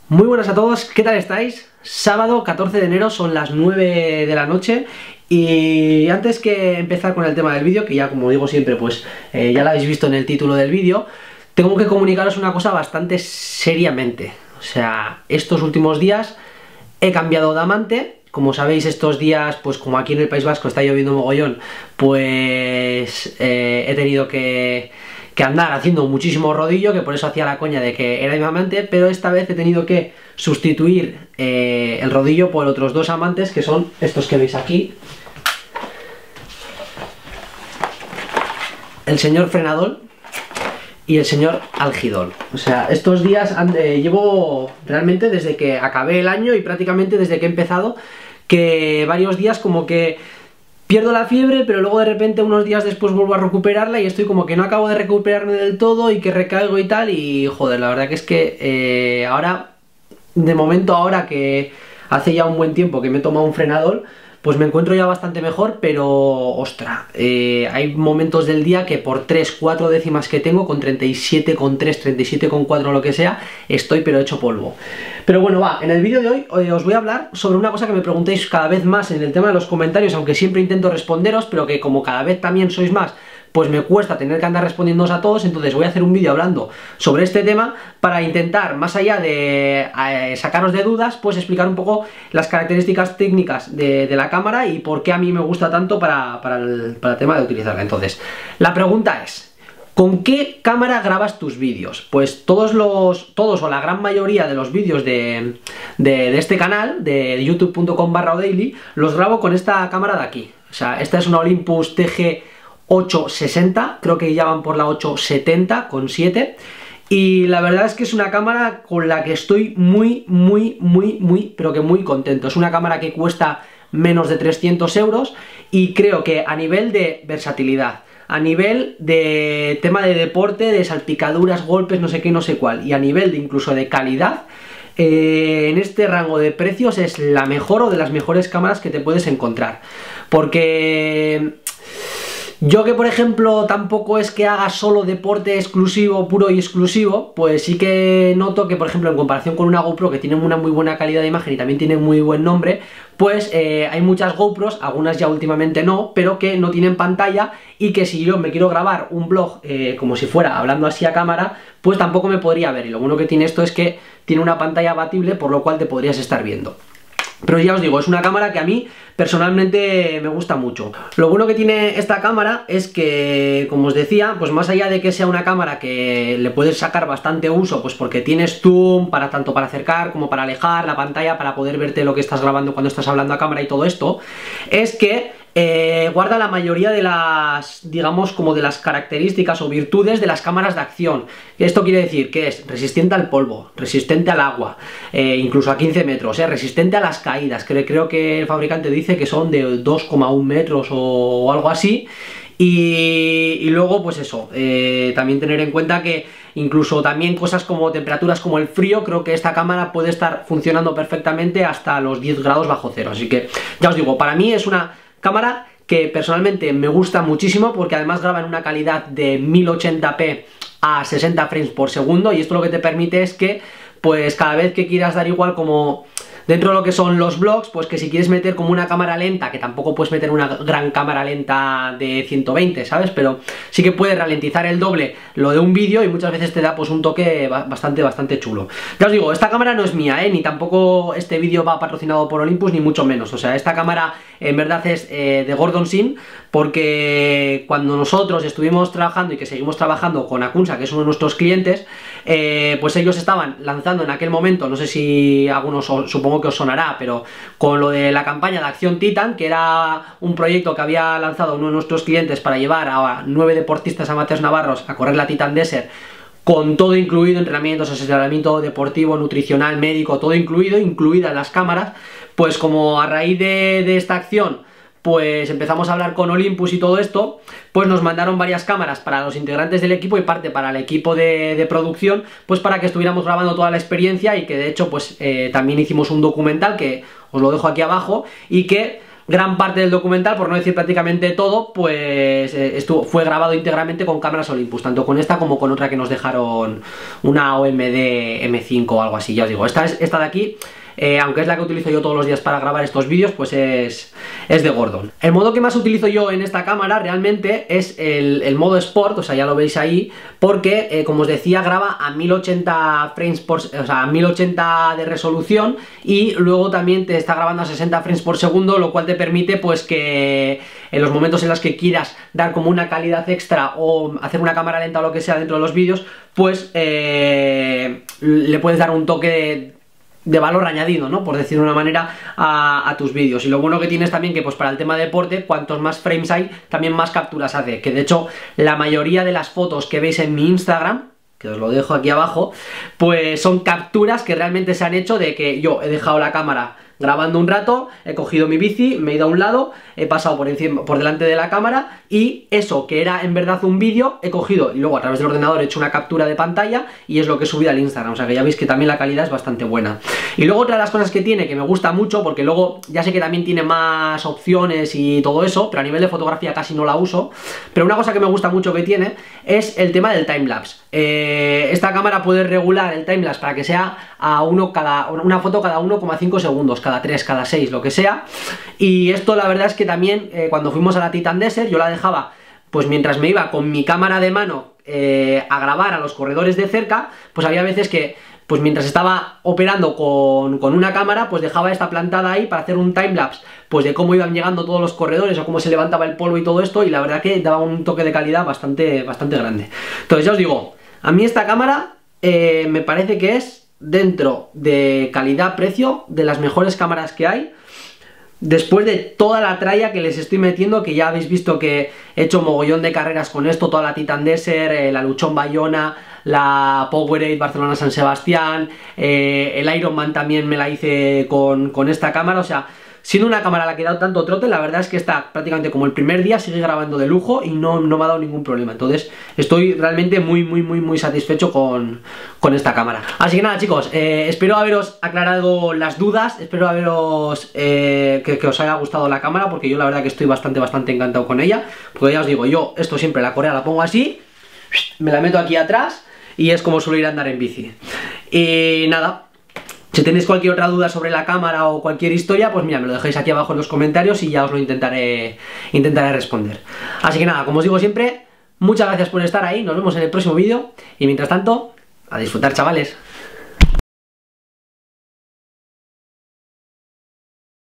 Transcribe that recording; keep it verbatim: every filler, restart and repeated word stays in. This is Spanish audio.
Muy buenas a todos, ¿qué tal estáis? Sábado catorce de enero, son las nueve de la noche y antes que empezar con el tema del vídeo, que ya como digo siempre, pues eh, ya lo habéis visto en el título del vídeo, tengo que comunicaros una cosa bastante seriamente. O sea, estos últimos días he cambiado de amante. Como sabéis, estos días, pues como aquí en el País Vasco está lloviendo mogollón, pues eh, he tenido que... que andar haciendo muchísimo rodillo, que por eso hacía la coña de que era mi amante, pero esta vez he tenido que sustituir eh, el rodillo por otros dos amantes, que son estos que veis aquí. El señor Frenadol y el señor Algidol. O sea, estos días eh, llevo realmente desde que acabé el año y prácticamente desde que he empezado, que varios días como que pierdo la fiebre, pero luego de repente unos días después vuelvo a recuperarla y estoy como que no acabo de recuperarme del todo y que recaigo y tal, y joder, la verdad que es que eh, ahora, de momento ahora que hace ya un buen tiempo que me he tomado un Frenadol, pues me encuentro ya bastante mejor, pero ostra, eh, hay momentos del día que por tres, cuatro décimas que tengo, con treinta y siete coma tres, treinta y siete coma cuatro, lo que sea, estoy pero hecho polvo. Pero bueno, va, en el vídeo de hoy eh, os voy a hablar sobre una cosa que me preguntéis cada vez más en el tema de los comentarios, aunque siempre intento responderos, pero que como cada vez también sois más, pues me cuesta tener que andar respondiéndoos a todos. Entonces voy a hacer un vídeo hablando sobre este tema para intentar, más allá de eh, sacaros de dudas, pues explicar un poco las características técnicas de, de la cámara y por qué a mí me gusta tanto para, para, el, para el tema de utilizarla. Entonces, la pregunta es: ¿con qué cámara grabas tus vídeos? Pues todos los, todos o la gran mayoría de los vídeos de, de, de este canal, de youtube punto com barra odaily, los grabo con esta cámara de aquí. O sea, esta es una Olympus T G ocho sesenta, creo que ya van por la ocho setenta con siete, y la verdad es que es una cámara con la que estoy muy, muy, muy, muy, pero que muy contento. Es una cámara que cuesta menos de trescientos euros y creo que a nivel de versatilidad, a nivel de tema de deporte, de salpicaduras, golpes, no sé qué, no sé cuál, y a nivel de incluso de calidad, eh, en este rango de precios es la mejor o de las mejores cámaras que te puedes encontrar. Porque yo, que por ejemplo tampoco es que haga solo deporte exclusivo, puro y exclusivo, pues sí que noto que, por ejemplo, en comparación con una GoPro que tiene una muy buena calidad de imagen y también tiene muy buen nombre, pues eh, hay muchas GoPros, algunas ya últimamente no, pero que no tienen pantalla, y que si yo me quiero grabar un vlog eh, como si fuera hablando así a cámara, pues tampoco me podría ver. Y lo bueno que tiene esto es que tiene una pantalla abatible, por lo cual te podrías estar viendo. Pero ya os digo, es una cámara que a mí personalmente me gusta mucho. Lo bueno que tiene esta cámara es que, como os decía, pues más allá de que sea una cámara que le puedes sacar bastante uso, pues porque tienes zoom para tanto para acercar como para alejar la pantalla, para poder verte lo que estás grabando cuando estás hablando a cámara y todo esto, es que Eh, guarda la mayoría de las, digamos, como de las características o virtudes de las cámaras de acción. Esto quiere decir que es resistente al polvo, resistente al agua, eh, incluso a quince metros, eh, resistente a las caídas, que creo que el fabricante dice que son de dos coma uno metros o, o algo así. Y, y luego, pues eso, eh, también tener en cuenta que incluso también cosas como temperaturas como el frío, creo que esta cámara puede estar funcionando perfectamente hasta los diez grados bajo cero. Así que, ya os digo, para mí es una cámara que personalmente me gusta muchísimo, porque además graba en una calidad de mil ochenta p a sesenta frames por segundo, y esto lo que te permite es que, pues cada vez que quieras dar igual como dentro de lo que son los vlogs, pues que si quieres meter como una cámara lenta, que tampoco puedes meter una gran cámara lenta de ciento veinte, ¿sabes? Pero sí que puedes ralentizar el doble lo de un vídeo y muchas veces te da pues un toque bastante, bastante chulo. Ya os digo, esta cámara no es mía, ¿eh? Ni tampoco este vídeo va patrocinado por Olympus, ni mucho menos. O sea, esta cámara en verdad es eh, de Gordon Sim, porque cuando nosotros estuvimos trabajando y que seguimos trabajando con Akunsa, que es uno de nuestros clientes, eh, pues ellos estaban lanzando en aquel momento, no sé si algunos, supongo que os sonará, pero con lo de la campaña de Acción Titan, que era un proyecto que había lanzado uno de nuestros clientes para llevar a nueve deportistas amateurs navarros a correr la Titan Desert, con todo incluido, entrenamientos, asesoramiento deportivo, nutricional, médico, todo incluido, incluidas las cámaras. Pues como a raíz de, de esta acción, pues empezamos a hablar con Olympus y todo esto, pues nos mandaron varias cámaras para los integrantes del equipo y parte para el equipo de, de producción, pues para que estuviéramos grabando toda la experiencia, y que de hecho pues eh, también hicimos un documental que os lo dejo aquí abajo, y que gran parte del documental, por no decir prácticamente todo, pues eh, estuvo, fue grabado íntegramente con cámaras Olympus, tanto con esta como con otra que nos dejaron, una O M D M cinco o algo así. Ya os digo, esta, es, esta de aquí, eh, aunque es la que utilizo yo todos los días para grabar estos vídeos, pues es, es de Gordon. El modo que más utilizo yo en esta cámara realmente es el, el modo Sport, o sea, ya lo veis ahí, porque, eh, como os decía, graba a mil ochenta frames por, o sea, a mil ochenta de resolución, y luego también te está grabando a sesenta frames por segundo, lo cual te permite pues que en los momentos en los que quieras dar como una calidad extra o hacer una cámara lenta o lo que sea dentro de los vídeos, pues eh, le puedes dar un toque de de valor añadido, ¿no? Por decir de una manera, a, a tus vídeos. Y lo bueno que tienes también que pues para el tema de deporte, cuantos más frames hay, también más capturas hace, que de hecho la mayoría de las fotos que veis en mi Instagram, que os lo dejo aquí abajo, pues son capturas que realmente se han hecho de que yo he dejado la cámara grabando un rato, he cogido mi bici, me he ido a un lado, he pasado por encima, por delante de la cámara, y eso que era en verdad un vídeo, he cogido y luego a través del ordenador he hecho una captura de pantalla y es lo que he subido al Instagram. O sea que ya veis que también la calidad es bastante buena. Y luego otra de las cosas que tiene, que me gusta mucho, porque luego ya sé que también tiene más opciones y todo eso, pero a nivel de fotografía casi no la uso, pero una cosa que me gusta mucho que tiene es el tema del timelapse. Eh, esta cámara puede regular el timelapse para que sea a uno cada, una foto cada uno coma cinco segundos, cada tres, cada seis, lo que sea. Y esto la verdad es que también eh, cuando fuimos a la Titan Desert yo la dejaba pues mientras me iba con mi cámara de mano eh, a grabar a los corredores de cerca, pues había veces que pues mientras estaba operando con, con una cámara, pues dejaba esta plantada ahí para hacer un timelapse pues de cómo iban llegando todos los corredores o cómo se levantaba el polvo y todo esto, y la verdad que daba un toque de calidad bastante, bastante grande. Entonces ya os digo, a mí esta cámara eh, me parece que es, dentro de calidad-precio, de las mejores cámaras que hay. Después de toda la tralla que les estoy metiendo, que ya habéis visto que he hecho mogollón de carreras con esto, toda la Titan Desert, eh, la Luchón Bayona, la Powerade Barcelona San Sebastián, eh, el Ironman también me la hice con, con esta cámara. O sea, siendo una cámara a la que he dado tanto trote, la verdad es que está prácticamente como el primer día, sigue grabando de lujo y no, no me ha dado ningún problema. Entonces estoy realmente muy muy muy muy satisfecho con, con esta cámara. Así que nada chicos, eh, espero haberos aclarado las dudas, espero haberos eh, que, que os haya gustado la cámara, porque yo la verdad que estoy bastante bastante encantado con ella. Porque ya os digo, yo esto siempre la correa la pongo así, me la meto aquí atrás y es como suelo ir a andar en bici. Y nada, si tenéis cualquier otra duda sobre la cámara o cualquier historia, pues mira, me lo dejáis aquí abajo en los comentarios y ya os lo intentaré, intentaré responder. Así que nada, como os digo siempre, muchas gracias por estar ahí, nos vemos en el próximo vídeo y mientras tanto, a disfrutar chavales.